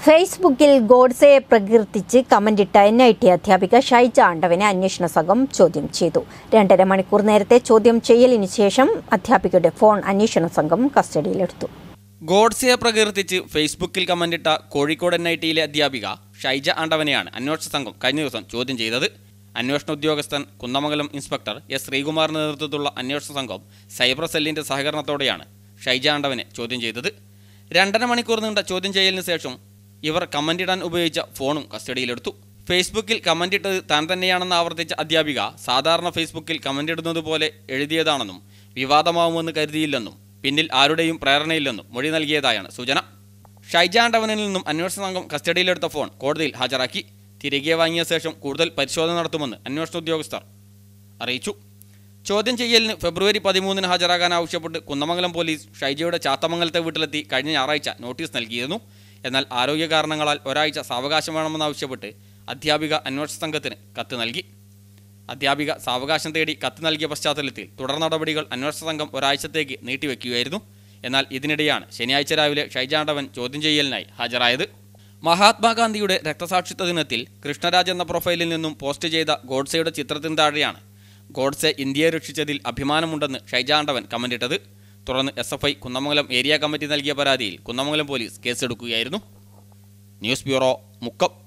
ഫേസ്ബുക്കിൽ ഗോഡ്സെയെ പ്രകീർത്തിച്ച് കമന്റിട്ട NIT അധ്യാപിക ഷൈജ ആണ്ടവനെ അന്വേഷണ സംഘം ചോദ്യം ചെയ്തു. 2.5 മണിക്കൂർ നേരത്തെ ചോദ്യം ചെയ്യലിന് ശേഷം അധ്യാപികയുടെ ഫോൺ അന്വേഷണ സംഘം കസ്റ്റഡിയിലെടുത്തു. ഗോഡ്സെയെ പ്രകീർത്തിച്ച് ഫേസ്ബുക്കിൽ കമന്റിട്ട കോഴിക്കോട് NITയിലെ അധ്യാപിക ഷൈജ ആണ്ടവനെയാണ് അന്വേഷണ സംഘം കഴിഞ്ഞ ദിവസം ചോദ്യം ചെയ്തത്. അന്വേഷണ ഉദ്യോഗസ്ഥൻ കുന്നമംഗലം ഇൻസ്പെക്ടർ S. ശ്രീകുമാറിന്റെ നേതൃത്വത്തിലുള്ള അന്വേഷണ സംഘം സൈബർ സെല്ലിന്റെ സഹകരണത്തോടെയാണ് ഷൈജ ആണ്ടവനെ ചോദ്യം ചെയ്തത്. 2.5 മണിക്കൂർ നീണ്ട ചോദ്യം ചെയ്യലിന് ശേഷം ഇവർ കമന്റിടാൻ ഉപയോഗിച്ച ഫോണും കസ്റ്റഡിയിലെടുത്തു. ഫേസ്ബുക്കിൽ കമന്റിട്ടത് താൻ തന്നെയാണെന്ന് ആവർത്തിച്ച അധ്യാപിക സാധാരണ ഫേസ്ബുക്കിൽ കമന്റിടുന്നത് പോലെ എഴുതിയതാണെന്നും വിവാദമാവുമെന്ന് കരുതിയില്ലെന്നും പിന്നിൽ ആരുടെയും പ്രേരണയില്ലെന്നും മൊഴി നൽകിയതായാണ് സൂചന. ഷൈജ ആണ്ടവനിൽ നിന്നും അന്വേഷണ സംഘം കസ്റ്റഡിയിലെടുത്ത ഫോൺ കോടതിയിൽ ഹാജരാക്കി. തിരികെ വാങ്ങിയ ശേഷം കൂടുതൽ പരിശോധന നടത്തുമെന്ന് അന്വേഷണ ഉദ്യോഗസ്ഥർ അറിയിച്ചു. ചോദ്യം ചെയ്യലിന് ഫെബ്രുവരി 13 ഹാജരാകാൻ ആവശ്യപ്പെട്ട് കുന്നമംഗലം പോലീസ് ഷൈജയുടെ ചാത്തമംഗലത്തെ വീട്ടിലെത്തി കഴിഞ്ഞ ഞായറാഴ്ച നോട്ടീസ് നൽകിയിരുന്നു. എന്നാൽ ആരോഗ്യ കാരണങ്ങളാൽ ഒരാഴ്ച സാവകാശം വേണമെന്നാവശ്യപ്പെട്ട് അധ്യാപിക അന്വേഷണ സംഘത്തിന് കത്ത് നൽകി. അധ്യാപിക സാവകാശം തേടി കത്ത് നൽകിയ പശ്ചാത്തലത്തിൽ തുടർ നടപടികൾ അന്വേഷണ സംഘം ഒരാഴ്ചത്തേക്ക് നീട്ടിവെക്കുകയായിരുന്നു. എന്നാൽ ഇതിനിടെയാണ് ശനിയാഴ്ച രാവിലെ ഷൈജ ആണ്ടവൻ ചോദ്യം ചെയ്യലിനായി ഹാജരായത്. മഹാത്മാഗാന്ധിയുടെ രക്തസാക്ഷിത്വ ദിനത്തിൽ കൃഷ്ണരാജ് എന്ന പ്രൊഫൈലിൽ നിന്നും പോസ്റ്റ് ചെയ്ത ഗോഡ്സെയുടെ ചിത്രത്തിന് താഴെയാണ് ഗോഡ്സെ ഇന്ത്യയെ രക്ഷിച്ചതിൽ അഭിമാനമുണ്ടെന്ന് ഷൈജ ആണ്ടവൻ കമന്റിട്ടത്. തുടർന്ന് SFI കുന്നമംഗലം ഏരിയ കമ്മിറ്റി നൽകിയ പരാതിയിൽ കുന്നമംഗലം പോലീസ് കേസെടുക്കുകയായിരുന്നു. News bureau, Mukkam.